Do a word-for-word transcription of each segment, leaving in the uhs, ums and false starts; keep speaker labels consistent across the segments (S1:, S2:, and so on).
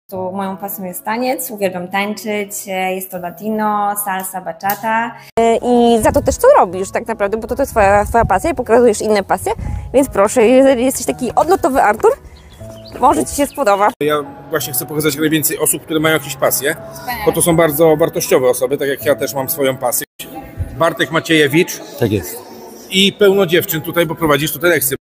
S1: Tu moją pasją jest taniec, uwielbiam tańczyć, jest to latino, salsa, bachata.
S2: I za to też co robisz tak naprawdę, bo to, to jest twoja, twoja pasja i pokazujesz inne pasje, więc proszę, jeżeli jesteś taki odlotowy Artur, może ci się spodoba.
S3: Ja właśnie chcę pokazać najwięcej osób, które mają jakieś pasje, bo to są bardzo wartościowe osoby, tak jak ja też mam swoją pasję. Bartek Maciejewicz.
S4: Tak jest.
S3: I pełno dziewczyn tutaj, bo prowadzisz tutaj lekcje.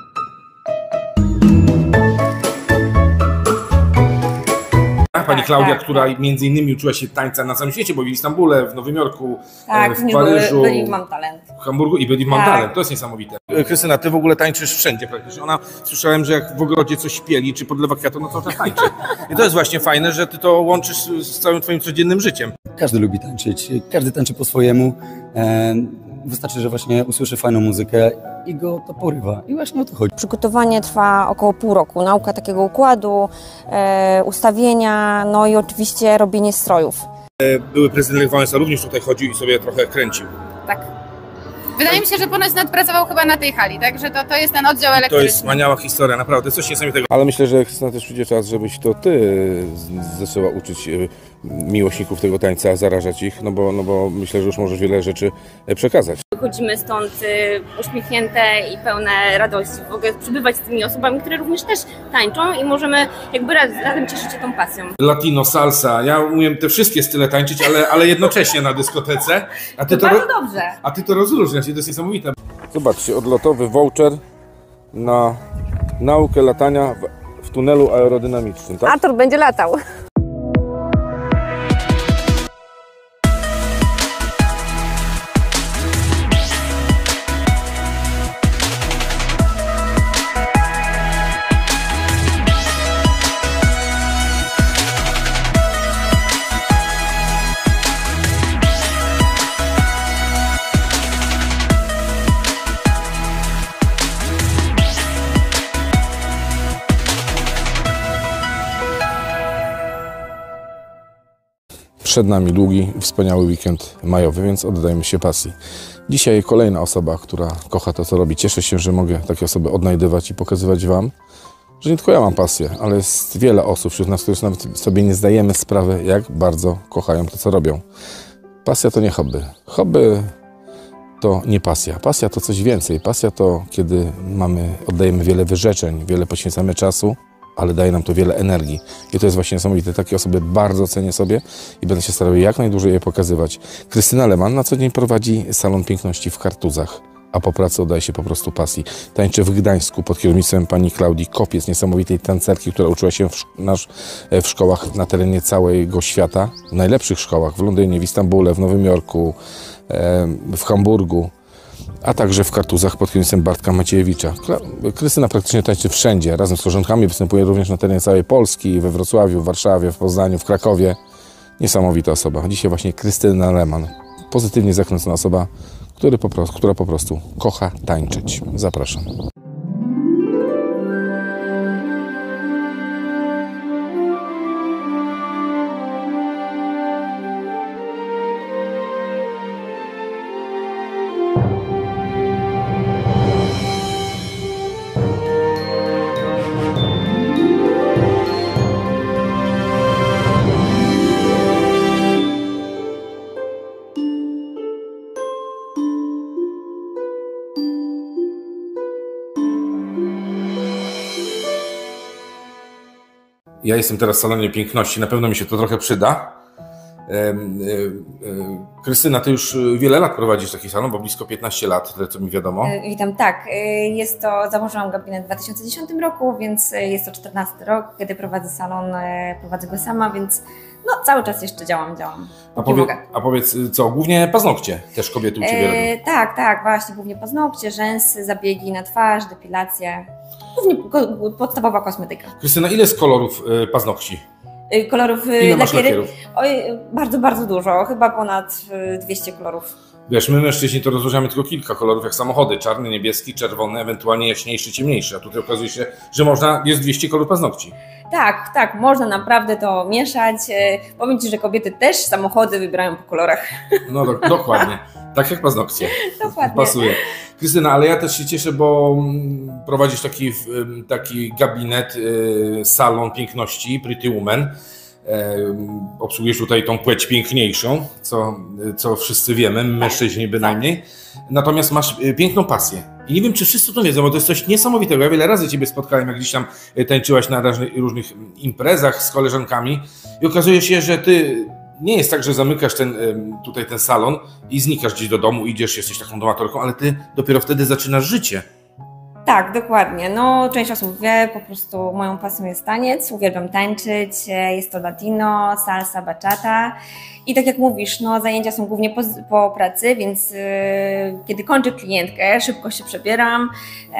S3: Pani
S1: Tak,
S3: Klaudia,
S1: tak,
S3: która
S1: tak.
S3: między innymi uczyła się tańca na całym świecie, bo w Istambule, w Nowym Jorku,
S1: Tak,
S3: w Paryżu,
S1: byli w Mam Talent.
S3: w Hamburgu i byli w Mam
S1: Tak.
S3: Talent. To jest niesamowite. Krystyna, ty w ogóle tańczysz wszędzie praktycznie. Ona, słyszałem, że jak w ogrodzie coś śpieli, czy podlewa kwiatu, no to ona tańczy. I to jest właśnie fajne, że ty to łączysz z całym twoim codziennym życiem.
S4: Każdy lubi tańczyć, każdy tańczy po swojemu. Wystarczy, że właśnie usłyszy fajną muzykę i go to porywa. I właśnie o to chodzi.
S2: Przygotowanie trwa około pół roku, nauka takiego układu, e, ustawienia, no i oczywiście robienie strojów.
S3: Były prezydent Lech Wałęsa również tutaj chodził i sobie trochę kręcił.
S5: Tak. Wydaje mi się, że ponoć nadpracował chyba na tej hali, także to, to jest ten oddział
S3: To
S5: elektryczny.
S3: jest wspaniała historia, naprawdę, coś niesamowitego. Ale myślę, że Krystyna, też przyjdzie czas, żebyś to ty zaczęła uczyć miłośników tego tańca, zarażać ich, no bo, no bo myślę, że już możesz wiele rzeczy przekazać.
S2: Wychodzimy stąd y, uśmiechnięte i pełne radości, w ogóle przybywać z tymi osobami, które również też tańczą i możemy jakby raz, razem cieszyć się tą pasją.
S3: Latino, salsa, ja umiem te wszystkie style tańczyć, ale, ale jednocześnie na dyskotece. A ty to,
S1: Bardzo dobrze.
S3: a ty to rozróżniasz i to jest niesamowite. Zobaczcie, odlotowy voucher na naukę latania w, w tunelu aerodynamicznym, tak?
S2: Artur będzie latał.
S3: Przed nami długi, wspaniały weekend majowy, więc oddajmy się pasji. Dzisiaj kolejna osoba, która kocha to, co robi. Cieszę się, że mogę takie osoby odnajdywać i pokazywać wam, że nie tylko ja mam pasję, ale jest wiele osób wśród nas, którzy nawet sobie nie zdajemy sprawy, jak bardzo kochają to, co robią. Pasja to nie hobby. Hobby to nie pasja. Pasja to coś więcej. Pasja to, kiedy mamy, oddajemy wiele wyrzeczeń, wiele poświęcamy czasu, ale daje nam to wiele energii. I to jest właśnie niesamowite. Takie osoby bardzo cenię sobie i będę się starał jak najdłużej je pokazywać. Krystyna Lehmann na co dzień prowadzi salon piękności w Kartuzach, a po pracy oddaje się po prostu pasji. Tańczy w Gdańsku pod kierownictwem pani Klaudii Kopiec, niesamowitej tancerki, która uczyła się w, nasz, w szkołach na terenie całego świata, w najlepszych szkołach w Londynie, w Istambule, w Nowym Jorku, w Hamburgu, a także w Kartuzach pod kierownictwem Bartka Maciejewicza. Krystyna praktycznie tańczy wszędzie, razem z koleżankami występuje również na terenie całej Polski, we Wrocławiu, w Warszawie, w Poznaniu, w Krakowie. Niesamowita osoba. Dzisiaj właśnie Krystyna Lehmann, pozytywnie zakręcona osoba, który po prostu, która po prostu kocha tańczyć. Zapraszam. Ja jestem teraz w salonie piękności, na pewno mi się to trochę przyda. Krystyna, ty już wiele lat prowadzisz taki salon, bo blisko piętnaście lat, tyle co mi wiadomo.
S1: Witam, tak. Jest to, założyłam gabinet w dwa tysiące dziesiątym roku, więc jest to czternasty rok, kiedy prowadzę salon, prowadzę go sama, więc no cały czas jeszcze działam, działam.
S3: A, powie, a powiedz, co, głównie paznokcie też kobiety u ciebie robią?
S1: E, tak, tak, właśnie, głównie paznokcie, rzęsy, zabiegi na twarz, depilacje, głównie ko podstawowa kosmetyka.
S3: Krystyna, ile jest kolorów y, paznokci?
S1: Kolorów
S3: Ile masz
S1: lakiery?
S3: lakierów?
S1: Oj, bardzo, bardzo dużo, chyba ponad dwieście kolorów.
S3: Wiesz, my mężczyźni to rozróżniamy tylko kilka kolorów, jak samochody, czarny, niebieski, czerwony, ewentualnie jaśniejszy, ciemniejszy, a tutaj okazuje się, że można, jest dwieście kolorów paznokci.
S1: Tak, tak, można naprawdę to mieszać. Powiem ci, że kobiety też samochody wybierają po kolorach.
S3: No do, dokładnie. Tak jak paznokcie.
S1: Dokładnie.
S3: Pasuje. Krystyna, ale ja też się cieszę, bo prowadzisz taki, taki gabinet, salon piękności, Pretty Woman. Obsługujesz tutaj tą płeć piękniejszą, co, co wszyscy wiemy, mężczyźni bynajmniej. Natomiast masz piękną pasję. I nie wiem, czy wszyscy to wiedzą, bo to jest coś niesamowitego. Ja wiele razy Ciebie spotkałem, jak gdzieś tam tańczyłaś na różnych imprezach z koleżankami i okazuje się, że Ty nie jest tak, że zamykasz ten, tutaj ten salon i znikasz gdzieś do domu, idziesz, jesteś taką domatorką, ale Ty dopiero wtedy zaczynasz życie.
S1: Tak, dokładnie. No, część osób wie, po prostu moją pasją jest taniec, uwielbiam tańczyć, jest to latino, salsa, bachata i tak jak mówisz, no zajęcia są głównie po, po pracy, więc yy, kiedy kończę klientkę, szybko się przebieram,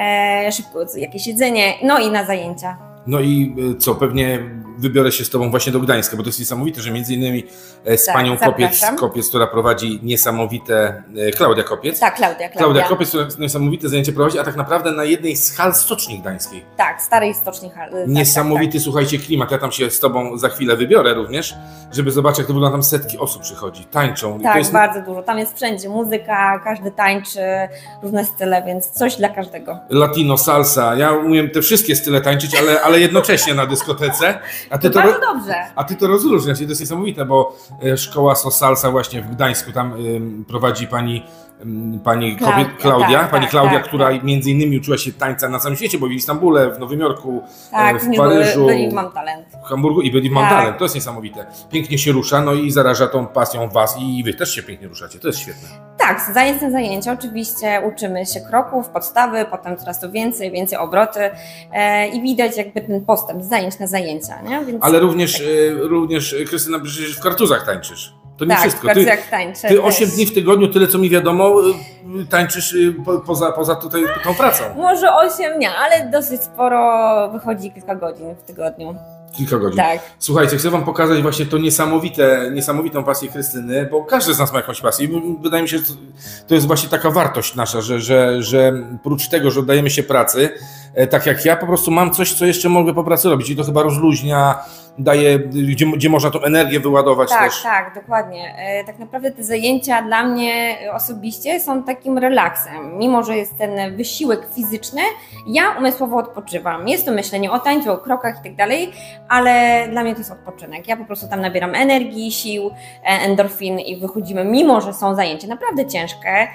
S1: e, szybko jakieś jedzenie, no i na zajęcia.
S3: No i co, pewnie wybiorę się z Tobą właśnie do Gdańska, bo to jest niesamowite, że między innymi z tak, panią Kopiec, Kopiec, która prowadzi niesamowite, Klaudia Kopiec.
S1: Tak, Klaudia. Klaudia.
S3: Klaudia Kopiec, która niesamowite zajęcie prowadzi, a tak naprawdę na jednej z hal Stoczni Gdańskiej.
S1: Tak, starej Stoczni Hal.
S3: Niesamowity,
S1: tak, tak.
S3: Słuchajcie, klimat. Ja tam się z Tobą za chwilę wybiorę również, żeby zobaczyć, jak to wygląda. Tam setki osób przychodzi, tańczą.
S1: Tak,
S3: to jest...
S1: bardzo dużo. Tam jest wszędzie muzyka, każdy tańczy, różne style, więc coś dla każdego.
S3: Latino, salsa. Ja umiem te wszystkie style tańczyć, ale, ale jednocześnie na dyskotece. A ty
S1: to,
S3: to
S1: bardzo dobrze.
S3: A ty to rozróżniasz i to jest niesamowite, bo szkoła salsa właśnie w Gdańsku, tam ym, prowadzi pani, ym, pani
S1: Klaudia,
S3: kobiet, Klaudia,
S1: tak,
S3: pani
S1: tak,
S3: Klaudia,
S1: tak,
S3: która
S1: tak.
S3: między innymi uczyła się tańca na całym świecie, bo w Istambule, w Nowym Jorku,
S1: tak,
S3: w Paryżu,
S1: byli w Mam Talent.
S3: w Hamburgu i byli w Mam
S1: tak.
S3: Talent. To jest niesamowite. Pięknie się rusza, no i zaraża tą pasją was i wy też się pięknie ruszacie. To jest świetne.
S1: Tak, z zajęć na zajęcia oczywiście uczymy się kroków, podstawy, potem coraz to więcej, więcej obroty e, i widać jakby ten postęp z zajęć na zajęcia. Nie? Więc
S3: ale również, tak. e, również Krystyna, przecież w kartuzach tańczysz. To nie
S1: tak,
S3: wszystko.
S1: Tak,
S3: ty,
S1: jak tańczę.
S3: Ty osiem dni w tygodniu, tyle co mi wiadomo, tańczysz po, poza, poza tutaj tą pracą.
S1: Może osiem, nie, ale dosyć sporo wychodzi kilka godzin w tygodniu.
S3: Kilka godzin.
S1: Tak.
S3: Słuchajcie, chcę Wam pokazać właśnie to niesamowite, niesamowitą pasję Krystyny, bo każdy z nas ma jakąś pasję i wydaje mi się, że to jest właśnie taka wartość nasza, że, że, że prócz tego, że oddajemy się pracy, tak jak ja, po prostu mam coś, co jeszcze mogę po pracy robić i to chyba rozluźnia, daje, gdzie, gdzie można tą energię wyładować
S1: tak,
S3: też.
S1: Tak, tak, dokładnie. Tak naprawdę te zajęcia dla mnie osobiście są takim relaksem. Mimo że jest ten wysiłek fizyczny, ja umysłowo odpoczywam. Jest to myślenie o tańcu, o krokach i tak dalej, ale dla mnie to jest odpoczynek. Ja po prostu tam nabieram energii, sił, endorfin i wychodzimy, mimo że są zajęcia naprawdę ciężkie,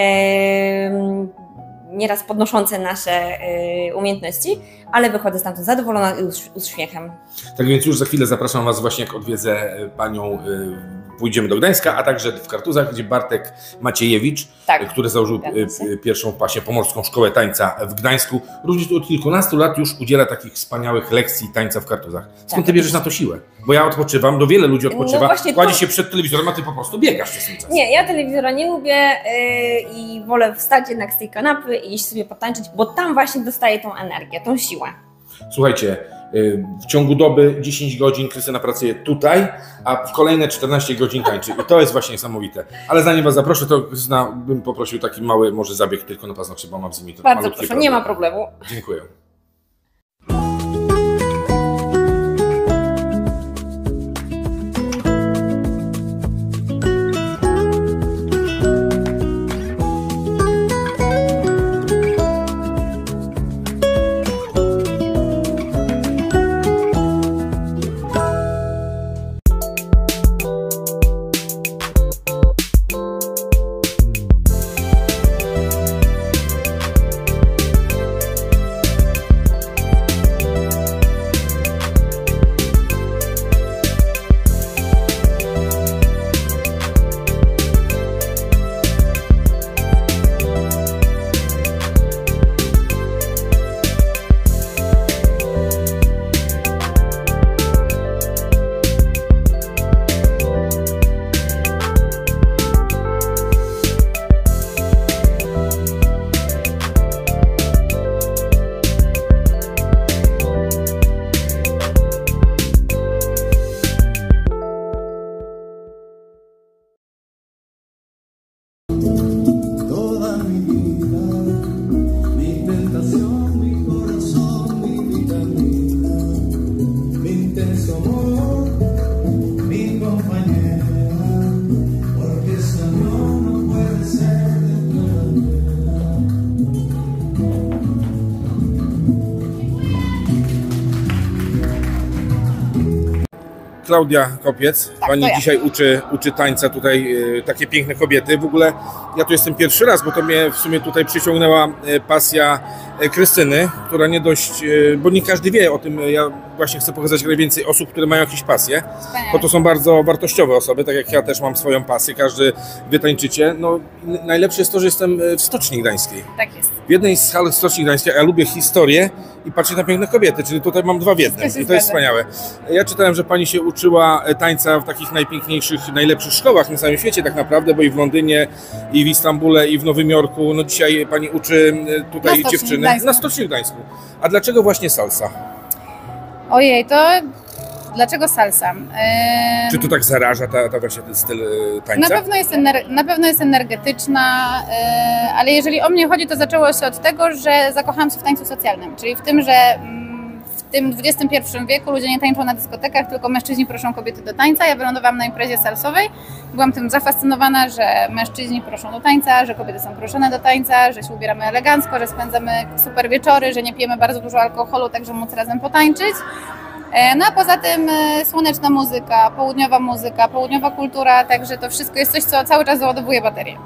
S1: nieraz podnoszące nasze y, umiejętności, ale wychodzę stamtąd zadowolona i z uśmiechem.
S3: Tak więc już za chwilę zapraszam Was właśnie, jak odwiedzę Panią, y, pójdziemy do Gdańska, a także w Kartuzach, gdzie Bartek Maciejewicz, tak, który założył y, pierwszą właśnie pomorską szkołę tańca w Gdańsku, również od kilkunastu lat już udziela takich wspaniałych lekcji tańca w Kartuzach. Skąd tak, Ty bierzesz na to siłę? Bo ja odpoczywam, do wiele ludzi odpoczywa, no kładzie to... się przed telewizorem, a Ty po prostu biegasz przez ten czas.
S1: Nie, ja telewizora nie lubię yy, i wolę wstać jednak z tej kanapy i iść sobie potańczyć, bo tam właśnie dostaję tą energię, tą siłę.
S3: Słuchajcie, w ciągu doby dziesięć godzin Krystyna pracuje tutaj, a w kolejne czternaście godzin tańczy. I to jest właśnie niesamowite. Ale zanim Was zaproszę, to Krystyna, bym poprosił taki mały może zabieg tylko na paznokcie, bo mam z nimi to
S1: bardzo proszę, problem. Nie ma problemu.
S3: Dziękuję.
S6: Mi compañera, porque esta no, no puede ser.
S3: Klaudia Kopiec,
S5: Tak,
S3: pani
S5: to ja.
S3: dzisiaj uczy, uczy tańca tutaj, e, takie piękne kobiety. W ogóle ja tu jestem pierwszy raz, bo to mnie w sumie tutaj przyciągnęła e, pasja e, Krystyny, która nie dość, e, bo nie każdy wie o tym, e, ja właśnie chcę pokazać najwięcej osób, które mają jakieś pasje,
S5: Wspaniale.
S3: bo to są bardzo wartościowe osoby, tak jak ja też mam swoją pasję, każdy wy tańczycie. No, n- najlepsze jest to, że jestem e, w Stoczni Gdańskiej.
S5: Tak jest.
S3: W jednej z hal Stoczni Gdańskiej, a ja lubię historię i patrzeć na piękne kobiety, czyli tutaj mam dwa w jednym.
S5: Wszystko się
S3: I to jest
S5: zgadza.
S3: wspaniałe. Ja czytałem, że pani się uczyła tańca w takich najpiękniejszych, najlepszych szkołach na całym świecie tak naprawdę, bo i w Londynie, i w Istambule, i w Nowym Jorku. No dzisiaj pani uczy tutaj
S5: Na Stoczni
S3: dziewczyny
S5: Gdańsku.
S3: na Stoczni Gdańsku. A dlaczego właśnie salsa?
S5: Ojej, to dlaczego salsa? Eee,
S3: Czy to tak zaraża ta, ta właśnie ten styl e,
S5: Na
S3: tańca?
S5: pewno jest, ener- na pewno jest energetyczna, e, ale jeżeli o mnie chodzi, to zaczęło się od tego, że zakochałam się w tańcu socjalnym, czyli w tym, że mm, w tym dwudziestym pierwszym wieku ludzie nie tańczą na dyskotekach, tylko mężczyźni proszą kobiety do tańca. Ja wylądowałam na imprezie salsowej, byłam tym zafascynowana, że mężczyźni proszą do tańca, że kobiety są proszone do tańca, że się ubieramy elegancko, że spędzamy super wieczory, że nie pijemy bardzo dużo alkoholu, tak żeby móc razem potańczyć. E, No a poza tym e, słoneczna muzyka, południowa muzyka, południowa kultura, także to wszystko jest coś, co cały czas załadowuje baterię.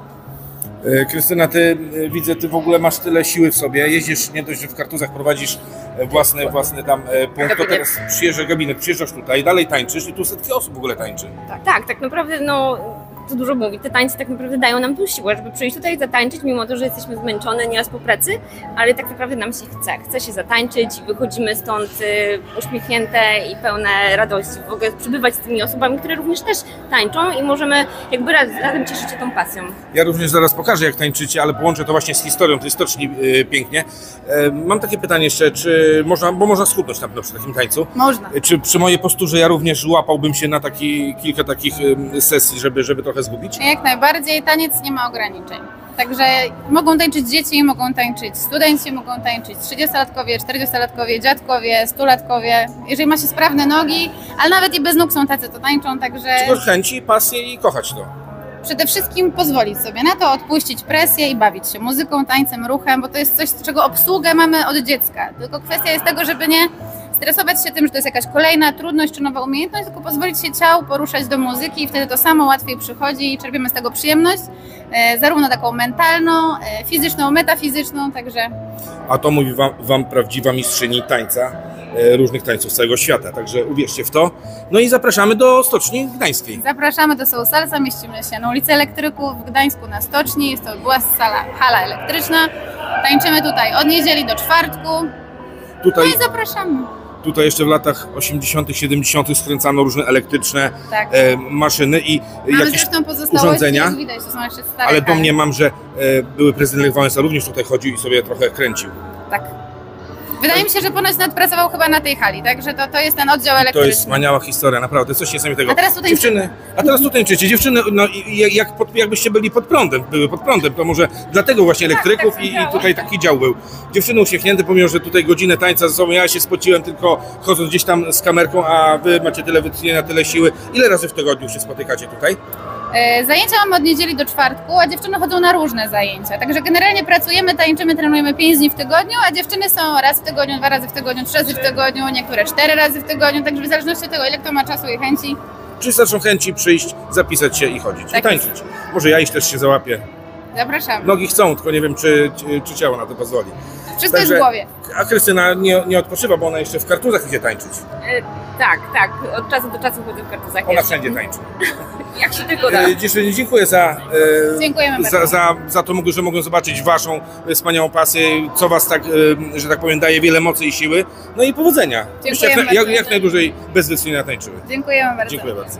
S3: E, Krystyna, ty e, widzę, ty w ogóle masz tyle siły w sobie. Jeździsz nie dość, że w kartuzach prowadzisz e, własny, własny tam e, punkt, to teraz przyjeżdża gabinet, przyjeżdżasz tutaj, dalej tańczysz i tu setki osób w ogóle tańczy.
S1: Tak, tak naprawdę, no, to dużo mówi. Te tańce tak naprawdę dają nam tą siłę, żeby przyjść tutaj zatańczyć, mimo to, że jesteśmy zmęczone nieraz po pracy, ale tak naprawdę nam się chce. Chce się zatańczyć, wychodzimy stąd y, uśmiechnięte i pełne radości. W ogóle przybywać z tymi osobami, które również też tańczą i możemy jakby raz, razem cieszyć się tą pasją.
S3: Ja również zaraz pokażę, jak tańczycie, ale połączę to właśnie z historią tej stoczni e, pięknie. E, mam takie pytanie jeszcze, czy można, bo można schudnąć na pewno przy takim tańcu.
S5: Można.
S3: E, Czy przy mojej posturze ja również łapałbym się na taki, kilka takich e, sesji, żeby, żeby trochę zgubić?
S5: Jak najbardziej, taniec nie ma ograniczeń. Także mogą tańczyć dzieci, mogą tańczyć studenci, mogą tańczyć trzydziestolatkowie, czterdziestolatkowie, dziadkowie, stulatkowie. Jeżeli ma się sprawne nogi, ale nawet i bez nóg są tacy, to tańczą, także
S3: Tylko chęci, pasję i kochać to.
S5: przede wszystkim pozwolić sobie na to, odpuścić presję i bawić się muzyką, tańcem, ruchem, bo to jest coś, czego obsługę mamy od dziecka. Tylko kwestia jest tego, żeby nie stresować się tym, że to jest jakaś kolejna trudność czy nowa umiejętność, tylko pozwolić się ciału poruszać do muzyki i wtedy to samo łatwiej przychodzi i czerpiemy z tego przyjemność, e, zarówno taką mentalną, e, fizyczną, metafizyczną, także
S3: A to mówi wam, wam prawdziwa mistrzyni tańca, e, różnych tańców z całego świata, także uwierzcie w to. No i zapraszamy do Stoczni Gdańskiej.
S5: zapraszamy do Soul Salsa, mieścimy się na ulicy Elektryków w Gdańsku na Stoczni, jest to była sala, hala elektryczna, tańczymy tutaj od niedzieli do czwartku, no
S3: Tutaj,
S5: i zapraszamy.
S3: tutaj jeszcze w latach osiemdziesiątych, siedemdziesiątych skręcano różne elektryczne
S5: Tak.
S3: e, maszyny i
S5: Mamy
S3: jakieś
S5: zresztą pozostałości,
S3: urządzenia.
S5: jak widać, to są jeszcze stare
S3: Ale
S5: hale.
S3: domniemam, że e, były prezydent Lech Wałęsa również tutaj chodził i sobie trochę kręcił.
S5: Tak. Wydaje mi się, że ponoć nadpracował chyba na tej hali, także to, to jest ten oddział
S3: To
S5: elektryczny.
S3: jest wspaniała historia, naprawdę, coś niesamowitego.
S5: A teraz tutaj
S3: Dziewczyny, a teraz tutaj tańczycie. Dziewczyny, no i jak, jak pod, jakbyście byli pod prądem, były pod prądem, to może dlatego właśnie elektryków
S5: tak
S3: i, i
S5: działo.
S3: tutaj taki dział był. Dziewczyny uśmiechnięte, pomimo że tutaj godzinę tańca ze sobą, ja się spociłem tylko chodząc gdzieś tam z kamerką, a wy macie tyle wytchnienia, tyle siły. Ile razy w tygodniu się spotykacie tutaj?
S5: E, Zajęcia mamy od niedzieli do czwartku, a dziewczyny chodzą na różne zajęcia. Także generalnie pracujemy, tańczymy, trenujemy pięć dni w tygodniu, a dziewczyny są raz w tygodniu, dwa razy w tygodniu, trzy razy w tygodniu, niektóre cztery razy w tygodniu, także w zależności od tego, ile kto ma czasu i chęci.
S3: Czy starszą chęci przyjść, zapisać się i chodzić, i
S5: Tak jest.
S3: tańczyć? Może ja iść też się załapię.
S5: Zapraszamy.
S3: Nogi chcą, tylko nie wiem, czy, czy, czy ciało na to pozwoli.
S5: Wszystko jest
S3: Także-
S5: w głowie.
S3: A Krystyna nie, nie odpoczywa, bo ona jeszcze w kartuzach idzie tańczyć.
S1: E, tak, tak, od czasu do czasu chodzę w kartuzach.
S3: Ona
S1: jeszcze.
S3: wszędzie tańczy.
S1: Jak się tylko da.
S3: E, Dziewczyny, dziękuję za, e,
S5: Dziękujemy
S3: za,
S5: bardzo.
S3: za, za to, że mogłem zobaczyć waszą e, wspaniałą pasję, co was tak, e, że tak powiem, daje wiele mocy i siły. No i powodzenia. Myślę, jak,
S5: Dziękujemy
S3: jak,
S5: bardzo.
S3: jak najdłużej bezwstydnie tańczyły.
S5: Dziękujemy bardzo.
S3: Dziękuję bardzo.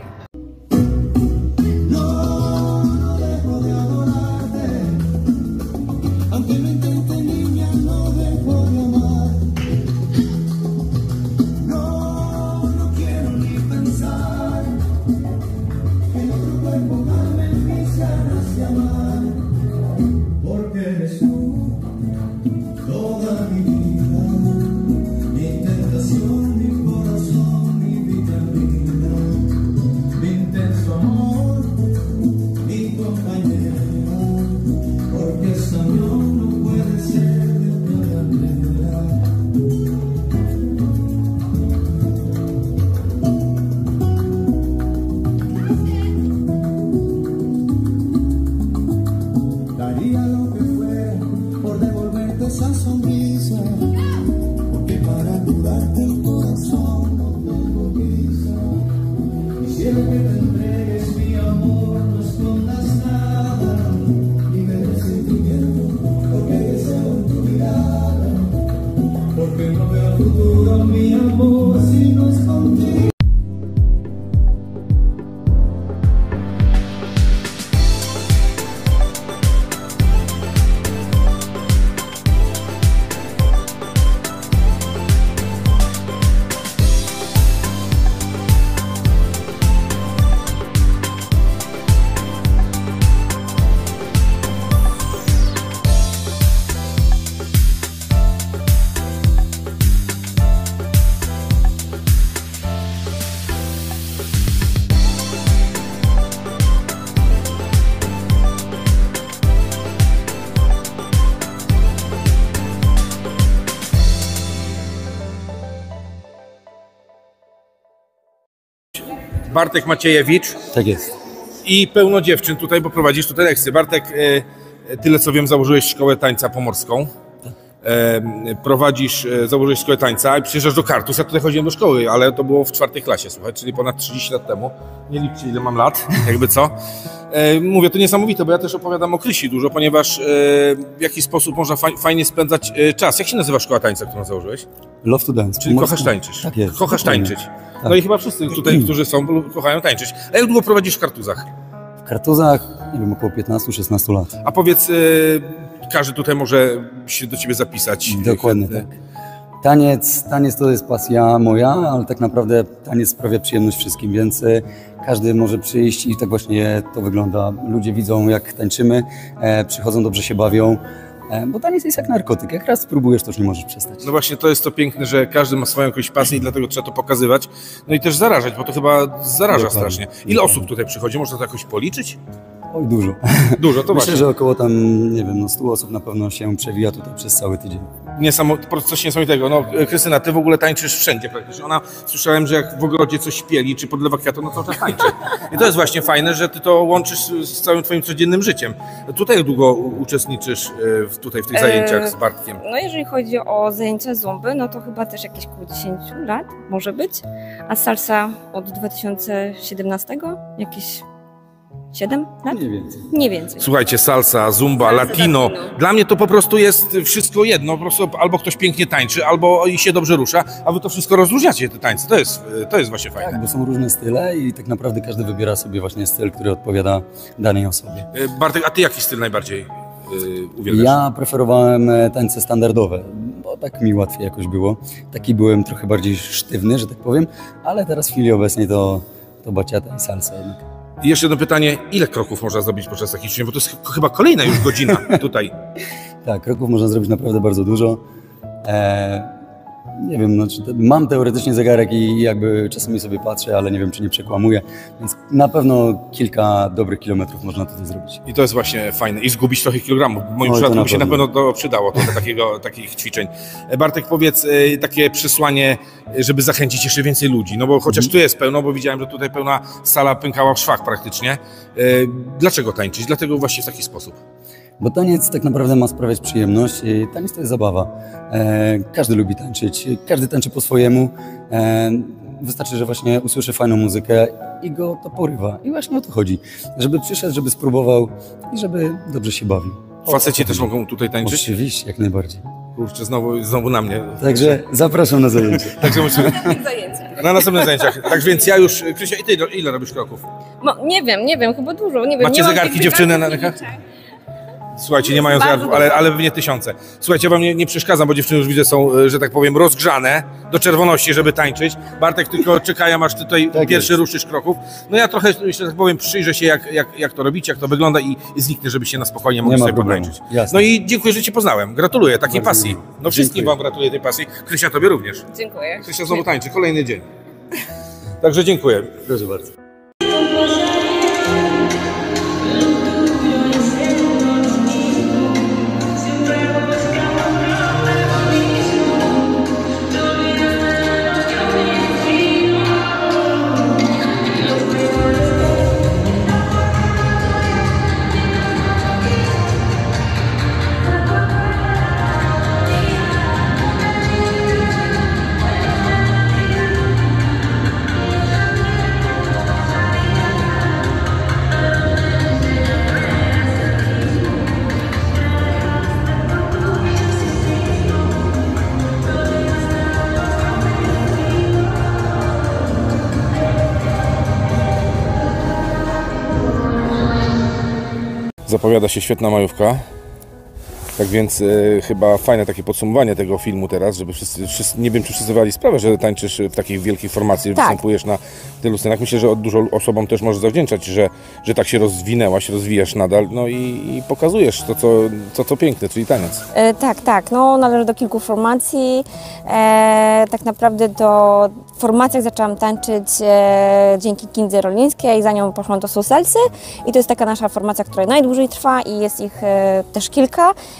S6: Aunque lo intente, niña, no dejo de amar. No, no quiero ni pensar en otro cuerpo darme mis ganas de amar. Porque eres tú toda mi vida, mi tentación, mi corazón, mi vida, vida.
S3: Bartek Maciejewicz
S4: Tak jest.
S3: i pełno dziewczyn tutaj, bo prowadzisz tutaj lekcje. Bartek, e, tyle co wiem, założyłeś szkołę tańca pomorską. E, prowadzisz, e, założyłeś szkołę tańca i przyjeżdżasz do Kartus. Ja tutaj chodziłem do szkoły, ale to było w czwartej klasie, słuchaj, czyli ponad trzydzieści lat temu. Nie liczcie, ile mam lat, jakby co. E, mówię, to niesamowite, bo ja też opowiadam o Krysi dużo, ponieważ e, w jaki sposób można faj, fajnie spędzać e, czas. Jak się nazywa szkoła tańca, którą założyłeś?
S4: Love to Dance.
S3: Czyli
S4: Pomorska-
S3: kochasz tańczyć.
S4: Tak jest.
S3: Kochasz
S4: dokładnie.
S3: tańczyć. No i chyba wszyscy tutaj, którzy są, kochają tańczyć. A jak długo prowadzisz w Kartuzach?
S4: W Kartuzach, nie wiem, około piętnaście szesnaście lat.
S3: A powiedz, y, każdy tutaj może się do ciebie zapisać.
S4: Dokładnie
S3: Chętny.
S4: tak. Taniec, taniec to jest pasja moja, ale tak naprawdę taniec sprawia przyjemność wszystkim, więc e, każdy może przyjść i tak właśnie to wygląda. Ludzie widzą, jak tańczymy, e, przychodzą, dobrze się bawią, e, bo taniec jest jak narkotyk. Jak raz spróbujesz, to już nie możesz przestać.
S3: No właśnie, to jest to piękne, że każdy ma swoją jakąś pasję i dlatego trzeba to pokazywać. No i też zarażać, bo to chyba zaraża
S4: Dokładnie.
S3: strasznie. Ile osób tutaj przychodzi? Można to jakoś policzyć?
S4: Oj, dużo.
S3: Dużo, to
S4: Myślę,
S3: właśnie.
S4: że około tam, nie wiem, no stu osób na pewno się przewija tutaj przez cały tydzień.
S3: Niesamo, po prostu coś niesamowitego. No, Krystyna, ty w ogóle tańczysz wszędzie praktycznie. Ona, słyszałem, że jak w ogrodzie coś śpieli, czy podlewa kwiatu, no to też tańczy. I to jest właśnie fajne, że ty to łączysz z, z całym twoim codziennym życiem. Tutaj jak długo u- uczestniczysz e, w, tutaj w tych zajęciach z Bartkiem?
S2: No jeżeli chodzi o zajęcia zumby, no to chyba też jakieś około dziesięć lat może być. A salsa od dwa tysiące siedemnastego jakieś siedem lat?
S4: Nie więcej.
S2: Nie więcej.
S3: Słuchajcie, salsa, zumba,
S2: Salsa,
S3: latino.
S2: latino.
S3: Dla mnie to po prostu jest wszystko jedno. Po prostu albo ktoś pięknie tańczy, albo i się dobrze rusza, a wy to wszystko rozróżniacie, te tańce. To jest, to jest właśnie fajne.
S4: Tak, bo są różne style i tak naprawdę każdy wybiera sobie właśnie styl, który odpowiada danej osobie.
S3: E, Bartek, a ty jaki styl najbardziej yy, uwielbiasz?
S4: Ja preferowałem e, tańce standardowe, bo tak mi łatwiej jakoś było. Taki byłem trochę bardziej sztywny, że tak powiem, ale teraz w chwili obecnej to, to baciata i salsa jednak.
S3: I jeszcze jedno pytanie, ile kroków można zrobić podczas takich ćwiczeń? Bo to jest ch- chyba kolejna już godzina tutaj.
S4: Tak, kroków można zrobić naprawdę bardzo dużo. E, nie wiem, no, czy te, mam teoretycznie zegarek i jakby czasami sobie patrzę, ale nie wiem, czy nie przekłamuję, więc na pewno kilka dobrych kilometrów można tutaj zrobić.
S3: I to jest właśnie fajne. I zgubić trochę kilogramów. W moim
S4: Oj, to
S3: przypadku
S4: na
S3: by się na
S4: pewno.
S3: pewno to przydało, trochę takiego, takich ćwiczeń. E, Bartek, powiedz e, takie przesłanie, e, żeby zachęcić jeszcze więcej ludzi. No bo chociaż tu jest pełno, bo widziałem, że tutaj pełna sala pękała w szwach praktycznie. E, Dlaczego tańczyć? Dlatego właśnie w taki sposób.
S4: Bo taniec tak naprawdę ma sprawiać przyjemność. i Taniec to jest zabawa. E, każdy lubi tańczyć, każdy tańczy po swojemu. E, wystarczy, że właśnie usłyszy fajną muzykę i go to porywa. I właśnie o to chodzi. Żeby przyszedł, żeby spróbował i żeby dobrze się bawił. O,
S3: Faceci
S4: o to
S3: też
S4: chodzi.
S3: mogą tutaj tańczyć?
S4: Oczywiście, jak najbardziej.
S3: Kurczę, znowu, znowu na mnie.
S4: Także zapraszam na zajęcie.
S3: Także musimy... Na następnych zajęciach. Tak więc ja już... Krysia, i ty ile, ile robisz kroków?
S2: No, nie wiem, nie wiem, chyba dużo. Nie wiem,
S3: Macie
S2: nie mam
S3: zegarki
S2: tych
S3: dziewczyny na
S2: zegarków,
S3: rękach?
S2: nie liczę.
S3: Słuchajcie, nie mają
S2: Bardzo
S3: zegarków, ale,
S2: dużo.
S3: ale pewnie tysiące. Słuchajcie, ja wam nie, nie przeszkadzam, bo dziewczyny już widzę są, e, że tak powiem, rozgrzane do czerwoności, żeby tańczyć. Bartek tylko czekają, aż tutaj
S4: Tak
S3: pierwszy
S4: jest.
S3: ruszysz kroków. No ja trochę, że tak powiem, przyjrzę się, jak, jak, jak to robicie, jak to wygląda i, i zniknę, żebyście na spokojnie mogli
S4: ma
S3: sobie
S4: problemu.
S3: potańczyć.
S4: Jasne.
S3: No i dziękuję, że cię poznałem. Gratuluję takiej
S4: Bardzo
S3: pasji.
S4: miło.
S3: No wszystkim
S4: Dziękuję.
S3: wam gratuluję tej pasji. Krysia, tobie również.
S2: Dziękuję.
S3: Krysia znowu tańczy, kolejny dzień. Także dziękuję.
S4: Proszę bardzo.
S3: Zapowiada się świetna majówka. Tak więc e, chyba fajne takie podsumowanie tego filmu teraz, żeby wszyscy, wszyscy, nie wiem czy wszyscy zdawali sprawę, że tańczysz w takiej wielkiej formacji, że
S2: Tak.
S3: występujesz na tylu scenach. Myślę, że od dużo osobom też możesz zawdzięczać, że, że tak się rozwinęłaś, rozwijasz nadal, no i, i pokazujesz to co, to, co piękne, czyli taniec.
S2: E, tak, tak. No, należę do kilku formacji. E, tak naprawdę do w formacjach zaczęłam tańczyć e, dzięki Kindze Rolińskiej, za nią poszłam do Suselsy i to jest taka nasza formacja, która najdłużej trwa i jest ich e, też kilka.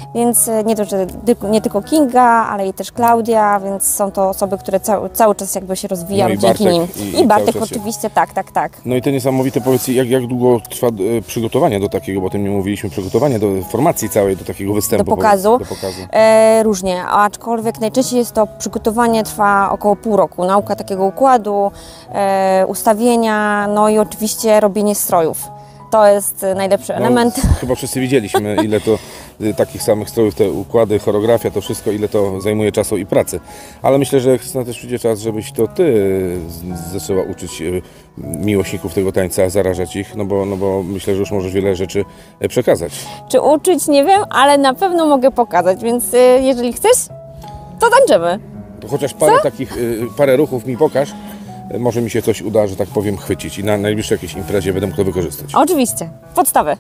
S2: Więc nie, to, że nie tylko Kinga, ale i też Klaudia, więc są to osoby, które cały, cały czas jakby się rozwijają
S3: No i
S2: dzięki
S3: Bartek,
S2: nim.
S3: i-
S2: I,
S3: i
S2: Bartek
S3: cały czas się-
S2: oczywiście, tak, tak, tak.
S3: No i te niesamowite, powiedz, jak, jak długo trwa e, przygotowanie do takiego, bo o tym nie mówiliśmy, przygotowanie do formacji całej, do takiego występu.
S2: Do pokazu.
S3: Do pokazu.
S2: E, różnie, aczkolwiek najczęściej jest to przygotowanie, trwa około pół roku. Nauka takiego układu, e, ustawienia, no i oczywiście robienie strojów. To jest najlepszy element.
S3: No, chyba wszyscy widzieliśmy, ile to y, takich samych strojów, te układy, choreografia, to wszystko, ile to zajmuje czasu i pracy. Ale myślę, że Krystyna, też przyjdzie czas, żebyś to ty z- zaczęła uczyć y, miłośników tego tańca, zarażać ich, no bo, no bo myślę, że już możesz wiele rzeczy y, przekazać.
S2: Czy uczyć, nie wiem, ale na pewno mogę pokazać, więc y, jeżeli chcesz, to tańczymy.
S3: To chociaż parę takich, y, parę ruchów mi pokaż, y, może mi się coś uda, że tak powiem, chwycić i na najbliższej jakiejś imprezie będę mógł to wykorzystać.
S2: Oczywiście, podstawy.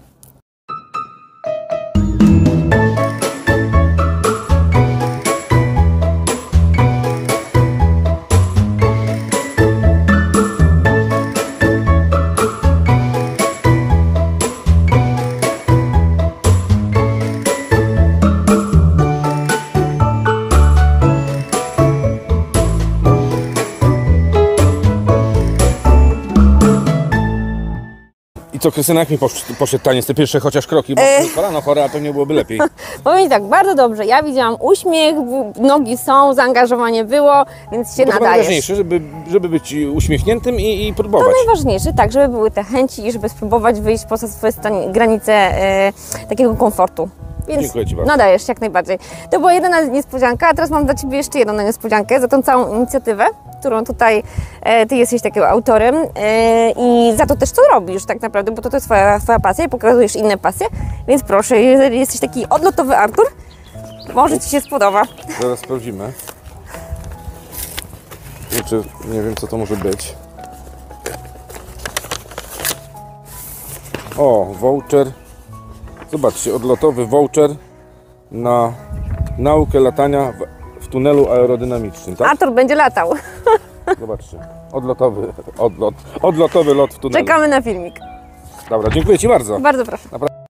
S3: I co, Krystyna, jak mi posz- poszedł taniec, te pierwsze chociaż kroki, bo
S2: Ech.
S3: kolano chore, a pewnie byłoby lepiej.
S2: Powiem tak, bardzo dobrze. Ja widziałam uśmiech, w- nogi są, zaangażowanie było, więc się
S3: To chyba
S2: nadajesz.
S3: najważniejsze, żeby, żeby być uśmiechniętym i, i próbować.
S2: To najważniejsze, tak, żeby były te chęci i żeby spróbować wyjść poza swoje stan- granice e, takiego komfortu. Więc
S3: Dziękuję Ci bardzo.
S2: nadajesz jak najbardziej. To była jedna niespodzianka, a teraz mam dla Ciebie jeszcze jedną niespodziankę za tą całą inicjatywę, którą tutaj e, Ty jesteś takiego autorem e, i za to też co robisz tak naprawdę, bo to, to jest twoja, twoja pasja i pokazujesz inne pasje, więc proszę, jeżeli jesteś taki odlotowy Artur, może Ci się spodoba.
S3: Zaraz sprawdzimy. Znaczy, nie wiem, co to może być. O, voucher. Zobaczcie, odlotowy voucher na naukę latania w, w tunelu aerodynamicznym, tak?
S2: Artur będzie latał.
S3: Zobaczcie, odlotowy, odlot, odlotowy lot w tunelu.
S2: Czekamy na filmik.
S3: Dobra, dziękuję Ci bardzo.
S2: Bardzo proszę.
S3: Naprawdę.